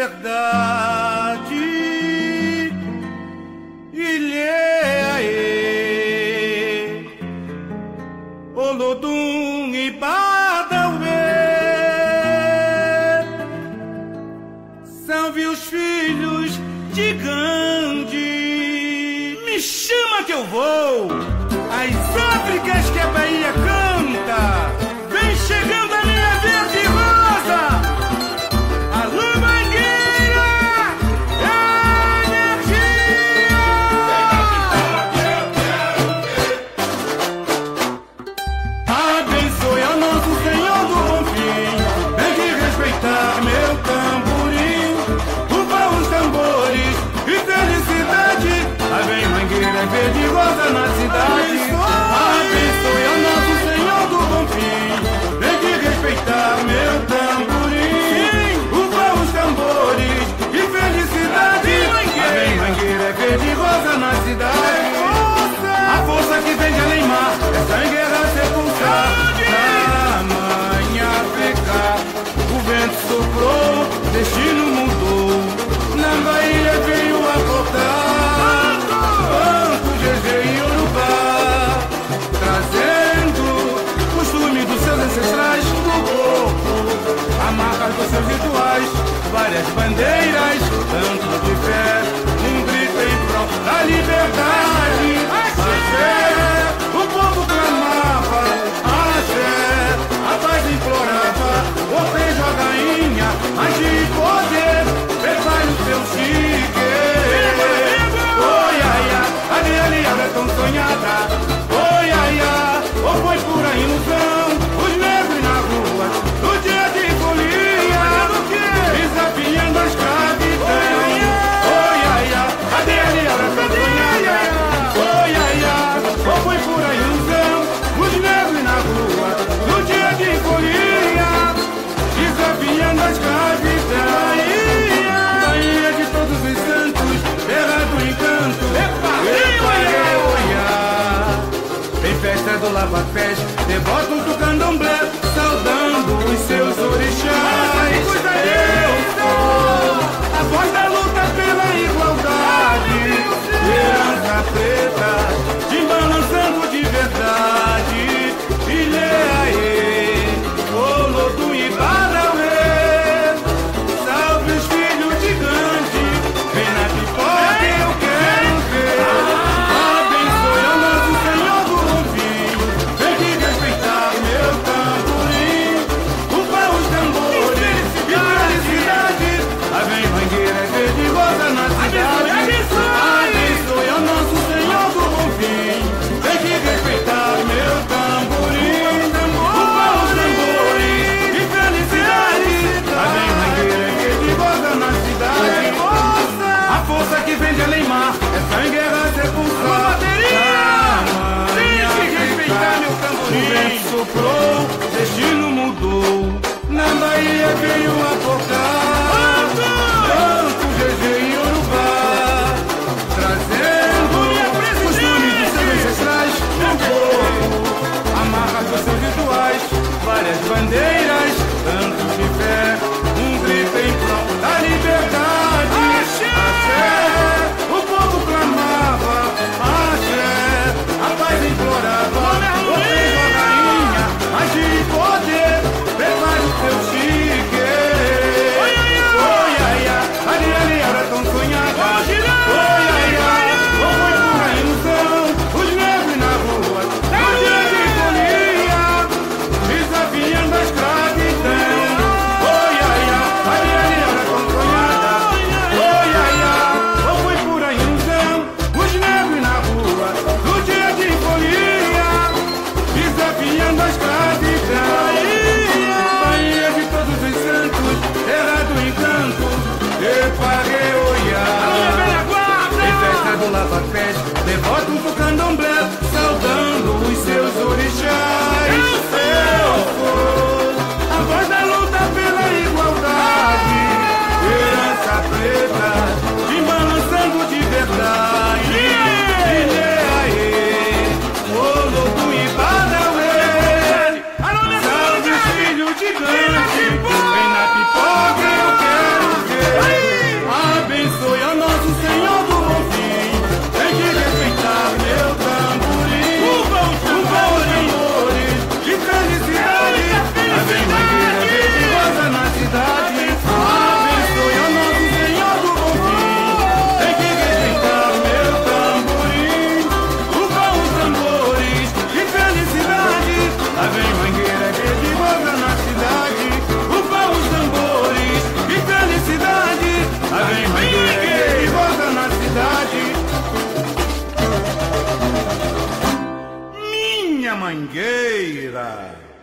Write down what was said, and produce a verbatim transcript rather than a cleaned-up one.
verdade. Ilhéaê, Olodum e Badauê. Salve os filhos de Gandhi. Me chama que eu vou. As Áfricas que a Bahia canta. Vem chegando a minha verde e rosa. Alô, Mangueira, energia. Abençoe ao nosso Senhor do Bonfim. Tem que respeitar meu tamborim. Upa os tambores e felicidade. Aí vem Mangueira verde e rosa na cidade. Abençoe ao nosso Senhor do Bonfim. Tem que respeitar meu tamborim. Upa os tambores e felicidade. Aí vem Mangueira verde e rosa na cidade. A força que vem de além-mar, essa em guerra sepultar. Na mãe África, o vento soprou, destino mudou. Na Bahia veio a cortar. Banco, G G e Urubá, trazendo o costume dos seus ancestrais no corpo, a marca dos seus rituais, várias bandeiras, tanto de fé, um grito em prol da liberdade. Axé, o povo clamava, axé, a paz implorava, cortejo a rainha, magia e poder, prepare o seu chique. Oi, ai, ai, a realidade é tão sonhada. Oi, ai, ai, ou foi pura ilusão. Os negros na rua, no dia de folia, desafiando a escravidão. Oi, ai, ai, a realidade é tão sonhada. Oi, ai, ai, ou foi pura ilusão. Os negros na rua, no dia de folia, desafiando a escravidão. Bahia de todos os santos, terra do encanto. Tem festa do Lava-Pés, devotos do candomblé, saudando os seus orixás. Eu sou a voz da luta pela igualdade, herança preta, de balançando de verdade. Ilhéaê, Olodum e Badauê. Salve os filhos de Gandhi, vem na pipoca eu quero ver. Abençoe ao nosso Senhor do Bonfim. Vem que respeitar meu tamborim. Upa os tambores e felicidade. Aí vem Mangueira verde e rosa na cidade. Abençoe ao nosso Senhor do Bonfim. Vem que respeitar meu tamborim. Upa os tambores e felicidade. Aí vem Mangueira verde e rosa na cidade. A força que vem de além-mar, essa em guerra sepultar. Tem que respeitar meu tamborim. O vento soprou, destino mudou. Na Bahia veio a cortar. Banco, G G e Urubá, Mangueira.